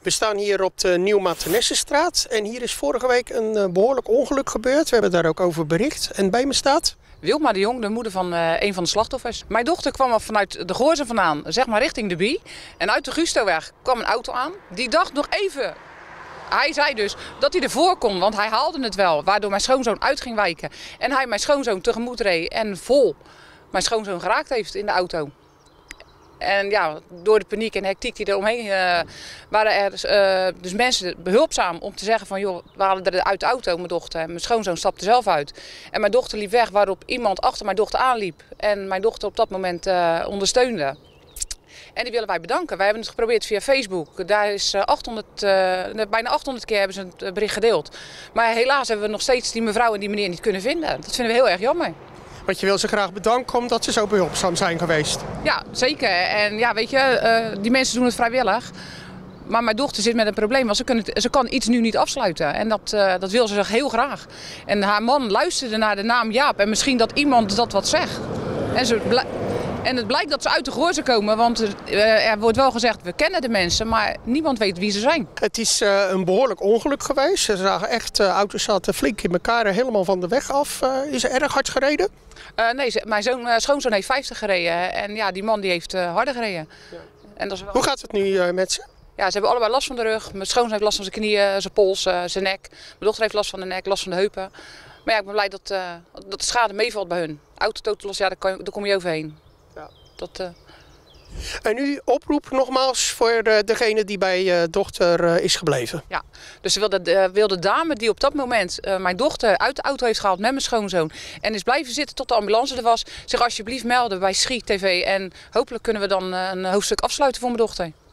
We staan hier op de Nieuw-Maartenssenstraat en hier is vorige week een behoorlijk ongeluk gebeurd. We hebben daar ook over bericht. En bij me staat... Wilma de Jong, de moeder van een van de slachtoffers. Mijn dochter kwam al vanuit de Goorzen vandaan, zeg maar richting de Bie. En uit de Gustoweg kwam een auto aan. Die dacht nog even... Hij zei dus dat hij ervoor kon, want hij haalde het wel. Waardoor mijn schoonzoon uit ging wijken. En hij mijn schoonzoon tegemoet reed en vol mijn schoonzoon geraakt heeft in de auto. En ja, door de paniek en hectiek die er omheen waren er dus mensen behulpzaam om te zeggen van joh, we halen er uit de auto, mijn dochter. En mijn schoonzoon stapte zelf uit. En mijn dochter liep weg waarop iemand achter mijn dochter aanliep. En mijn dochter op dat moment ondersteunde. En die willen wij bedanken. Wij hebben het geprobeerd via Facebook. Daar is bijna 800 keer hebben ze het bericht gedeeld. Maar helaas hebben we nog steeds die mevrouw en die meneer niet kunnen vinden. Dat vinden we heel erg jammer. Want je wil ze graag bedanken omdat ze zo behulpzaam zijn geweest. Ja, zeker. En ja, weet je, die mensen doen het vrijwillig. Maar mijn dochter zit met een probleem, want ze kan iets nu niet afsluiten. En dat wil ze heel graag. En haar man luisterde naar de naam Jaap en misschien dat iemand dat wat zegt. En het blijkt dat ze uit de Goorzen komen, want er wordt wel gezegd, we kennen de mensen, maar niemand weet wie ze zijn. Het is een behoorlijk ongeluk geweest. Ze zagen echt, auto's zaten flink in elkaar helemaal van de weg af. Is er erg hard gereden? Nee, mijn schoonzoon heeft 50 gereden en ja, die man die heeft harder gereden. Ja. En dat is wel... Hoe gaat het nu met ze? Ja, ze hebben allebei last van de rug. Mijn schoonzoon heeft last van zijn knieën, zijn pols, zijn nek. Mijn dochter heeft last van de nek, last van de heupen. Maar ja, ik ben blij dat de schade meevalt bij hun. Auto tot los, ja, daar kom je overheen. Ja. En nu oproep nogmaals voor degene die bij je dochter is gebleven. Ja, dus wil de dame die op dat moment mijn dochter uit de auto heeft gehaald met mijn schoonzoon en is blijven zitten tot de ambulance er was, zich alsjeblieft melden bij Schie TV en hopelijk kunnen we dan een hoofdstuk afsluiten voor mijn dochter.